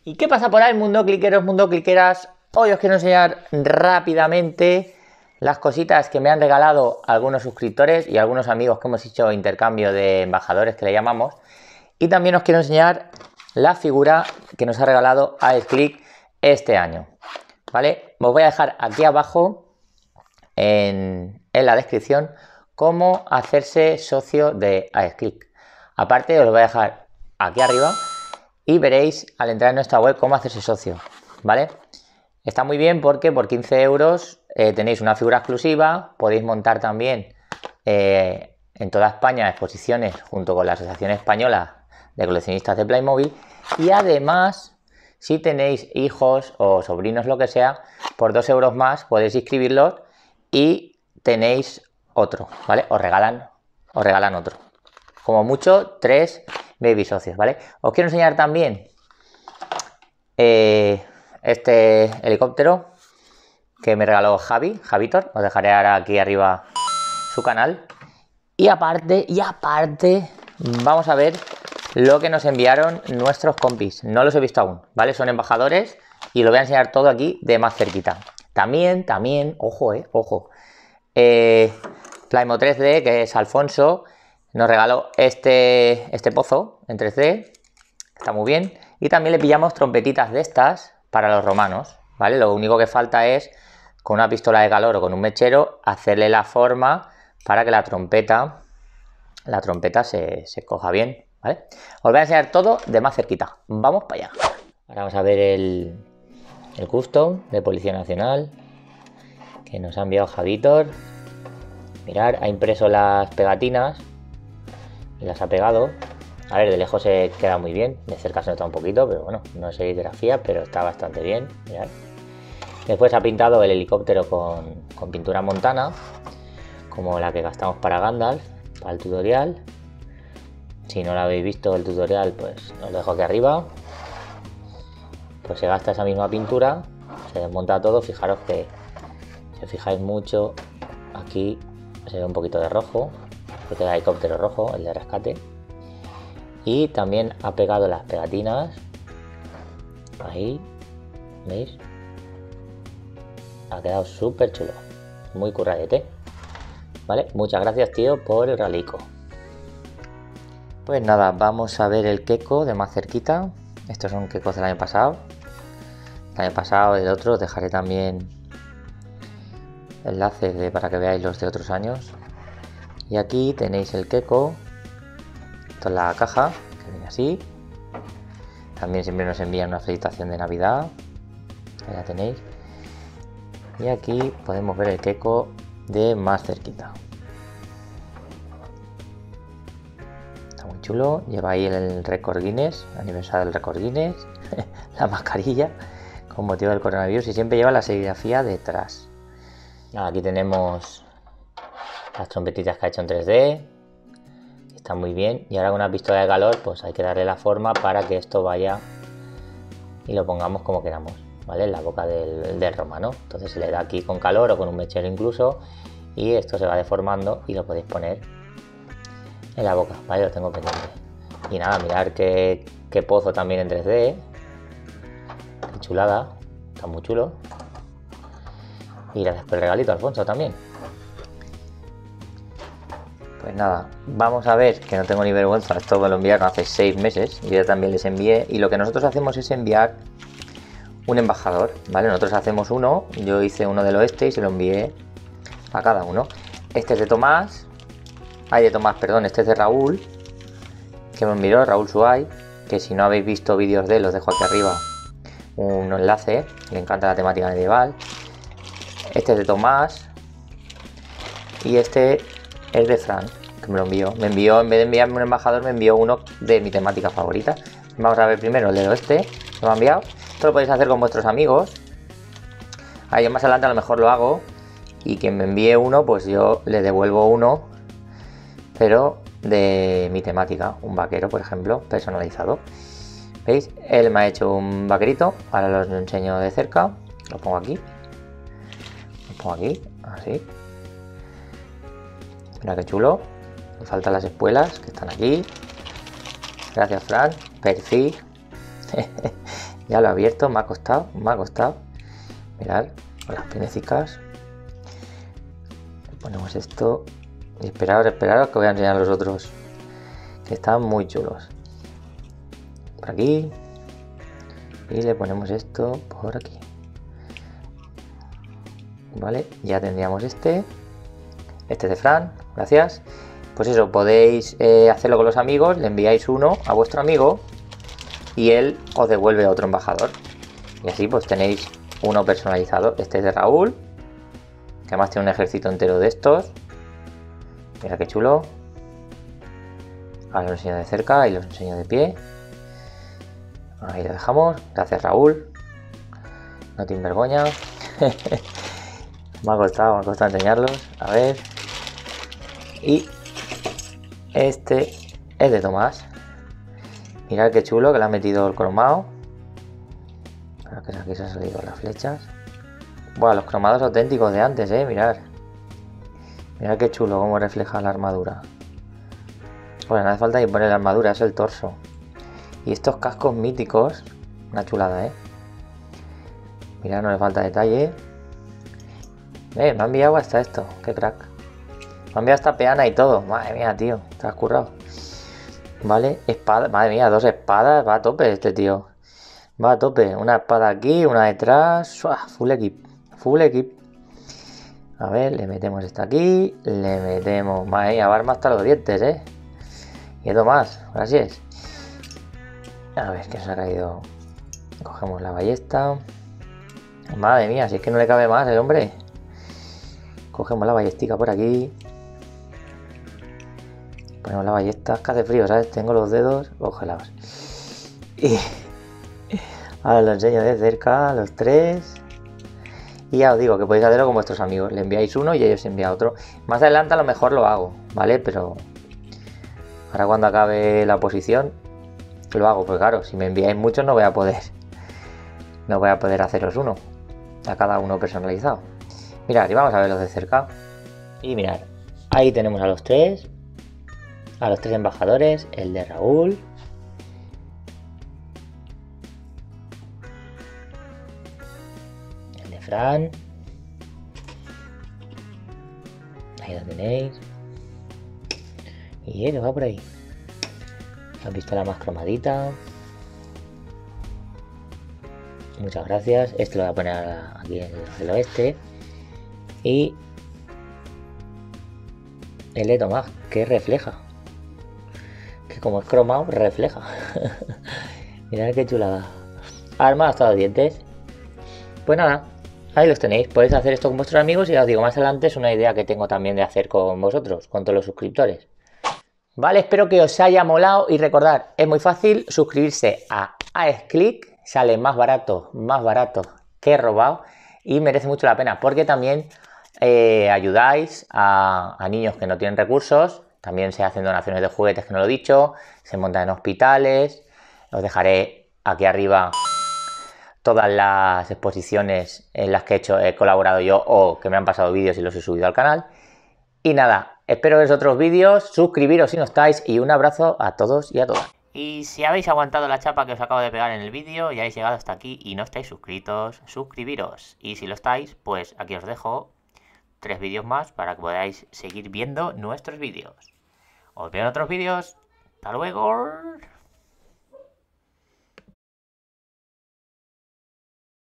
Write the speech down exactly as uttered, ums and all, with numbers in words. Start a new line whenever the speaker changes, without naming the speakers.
¿Y qué pasa por ahí, mundo cliqueros, mundo cliqueras? Hoy os quiero enseñar rápidamente las cositas que me han regalado algunos suscriptores y algunos amigos que hemos hecho intercambio de embajadores, que le llamamos. Y también os quiero enseñar la figura que nos ha regalado AesClick este año, ¿vale? Os voy a dejar aquí abajo en, en la descripción cómo hacerse socio de AesClick. Aparte os lo voy a dejar aquí arriba y veréis al entrar en nuestra web cómo hacerse socio, ¿vale? Está muy bien porque por quince euros eh, tenéis una figura exclusiva, podéis montar también eh, en toda España exposiciones junto con la Asociación Española de Coleccionistas de Playmobil, y además si tenéis hijos o sobrinos, lo que sea, por dos euros más podéis inscribirlos y tenéis otro, ¿vale? Os regalan, os regalan otro. Como mucho, tres baby socios, ¿vale? Os quiero enseñar también eh, este helicóptero que me regaló Javi, Javitor. Os dejaré ahora aquí arriba su canal. Y aparte, y aparte, vamos a ver lo que nos enviaron nuestros compis. No los he visto aún, ¿vale? Son embajadores y lo voy a enseñar todo aquí de más cerquita. También, también, ojo, eh, ojo. Eh, Playmo tres D, que es Alfonso, nos regaló este, este pozo en tres D, está muy bien. Y también le pillamos trompetitas de estas para los romanos, ¿vale? Lo único que falta es, con una pistola de calor o con un mechero, hacerle la forma para que la trompeta, la trompeta se, se coja bien, ¿vale? Os voy a enseñar todo de más cerquita. Vamos para allá. Ahora vamos a ver el, el custom de Policía Nacional que nos ha enviado Javitor. Mirad, ha impreso las pegatinas y las ha pegado. A ver, de lejos se queda muy bien, de cerca se nota un poquito, pero bueno, no es serigrafía, pero está bastante bien. Mirad. Después ha pintado el helicóptero con, con pintura montana, como la que gastamos para Gandalf, para el tutorial. Si no lo habéis visto el tutorial, pues os lo dejo aquí arriba. Pues se gasta esa misma pintura, se desmonta todo. Fijaros que, si os fijáis mucho, aquí se ve un poquito de rojo, porque es el helicóptero rojo, el de rescate. Y también ha pegado las pegatinas ahí, ¿veis? Ha quedado súper chulo, muy curradete, ¿vale? Muchas gracias, tío, por el ralico. Pues nada, vamos a ver el queco de más cerquita. Estos son quecos del año pasado. El año pasado, el otro, os dejaré también enlaces de, para que veáis los de otros años. Y aquí tenéis el queco. Esto es la caja, que viene así. También siempre nos envían una felicitación de Navidad. Ahí la tenéis. Y aquí podemos ver el queco de más cerquita. Está muy chulo. Lleva ahí el récord Guinness, aniversario del récord Guinness. La mascarilla con motivo del coronavirus, y siempre lleva la serigrafía detrás. Nada, aquí tenemos las trompetitas que ha hecho en tres D. Está muy bien. Y ahora con una pistola de calor, pues hay que darle la forma para que esto vaya y lo pongamos como queramos, ¿vale? En la boca del, del romano. Entonces se le da aquí con calor o con un mechero incluso, y esto se va deformando y lo podéis poner en la boca, ¿vale? Lo tengo pendiente. Y nada, mirar qué, qué pozo también en tres D, ¿eh? Qué chulada, está muy chulo. Y gracias por el regalito, Alfonso, también. Pues nada, vamos a ver, que no tengo ni vergüenza, esto me lo enviaron hace seis meses y yo también les envié, y lo que nosotros hacemos es enviar un embajador, ¿vale? Nosotros hacemos uno, yo hice uno del oeste y se lo envié a cada uno. Este es de Tomás, ay de Tomás, perdón, este es de Raúl, que me envió Raúl Suay, que si no habéis visto vídeos de él, os dejo aquí arriba un enlace, le encanta la temática medieval. Este es de Tomás y este es de Fran, que me lo envió. Me envió, en vez de enviarme un embajador, me envió uno de mi temática favorita. Vamos a ver primero el del oeste, que me ha enviado. Esto lo podéis hacer con vuestros amigos. Ahí yo más adelante a lo mejor lo hago, y quien me envíe uno, pues yo le devuelvo uno, pero de mi temática, un vaquero, por ejemplo, personalizado. ¿Veis? Él me ha hecho un vaquerito, ahora los enseño de cerca. Lo pongo aquí. Lo pongo aquí, así. Mira qué chulo. Me faltan las espuelas que están aquí. Gracias, Fran. Perfil. Ya lo he abierto, me ha costado, me ha costado. Mirad, con las pinecicas. Ponemos esto. Y esperaos, esperaos que voy a enseñar los otros. Que están muy chulos. Por aquí. Y le ponemos esto por aquí. Vale, ya tendríamos este. Este de Fran, gracias. Pues eso, podéis eh, hacerlo con los amigos. Le enviáis uno a vuestro amigo y él os devuelve a otro embajador. Y así pues tenéis uno personalizado. Este es de Raúl, que además tiene un ejército entero de estos. Mira qué chulo. Ahora lo enseño de cerca y los enseño de pie. Ahí lo dejamos. Gracias, Raúl. No te envergoña. Me ha costado, me ha costado enseñarlos. A ver. Y este es de Tomás. Mirad qué chulo que le ha metido el cromado. Para que aquí se han salido las flechas. Buah, los cromados auténticos de antes, eh. Mirad. Mirad qué chulo cómo refleja la armadura. Bueno, no hace falta ni poner la armadura, es el torso. Y estos cascos míticos. Una chulada, eh. Mirad, no le falta detalle. Eh, me ha enviado hasta esto. Qué crack. Me ha enviado hasta peana y todo. Madre mía, tío. Te has currado. Vale, espada. Madre mía, dos espadas. Va a tope este tío. Va a tope. Una espada aquí, una detrás. ¡Suah! Full equip. Full equip. A ver, le metemos esta aquí. Le metemos. Madre mía, va a armar hasta los dientes, eh. Y esto más. Gracias. A ver, que se ha caído. Cogemos la ballesta. Madre mía, si es que no le cabe más el hombre. Cogemos la ballestica por aquí. Ponemos la ballesta. Es que hace frío, ¿sabes? Tengo los dedos congelados. Y ahora lo enseño de cerca, los tres. Y ya os digo que podéis hacerlo con vuestros amigos. Le enviáis uno y ellos envían otro. Más adelante a lo mejor lo hago, ¿vale? Pero ahora cuando acabe la posición lo hago. Pues claro, si me enviáis muchos no voy a poder. No voy a poder haceros uno. A cada uno personalizado. Mirad, y vamos a verlos de cerca. Y mirad, ahí tenemos a los tres. A los tres embajadores. El de Raúl. El de Fran. Ahí lo tenéis. Y él va por ahí. La pistola más cromadita. Muchas gracias. Este lo voy a poner aquí en el oeste. Y el de Tomás, que refleja. Que como es cromado, refleja. Mirad qué chulada. Arma hasta los dientes. Pues nada, ahí los tenéis. Podéis hacer esto con vuestros amigos y ya os digo, más adelante es una idea que tengo también de hacer con vosotros, con todos los suscriptores. Vale, espero que os haya molado y recordad, es muy fácil suscribirse a AesClick. Sale más barato, más barato que robado y merece mucho la pena porque también eh, ayudáis a, a niños que no tienen recursos. También se hacen donaciones de juguetes, que no lo he dicho, se montan en hospitales. Os dejaré aquí arriba todas las exposiciones en las que he, hecho, he colaborado yo o que me han pasado vídeos y los he subido al canal. Y nada, espero veros otros vídeos, suscribiros si no estáis y un abrazo a todos y a todas. Y si habéis aguantado la chapa que os acabo de pegar en el vídeo y habéis llegado hasta aquí y no estáis suscritos, suscribiros. Y si lo estáis, pues aquí os dejo tres vídeos más para que podáis seguir viendo nuestros vídeos. Os veo en otros vídeos. ¡Hasta luego!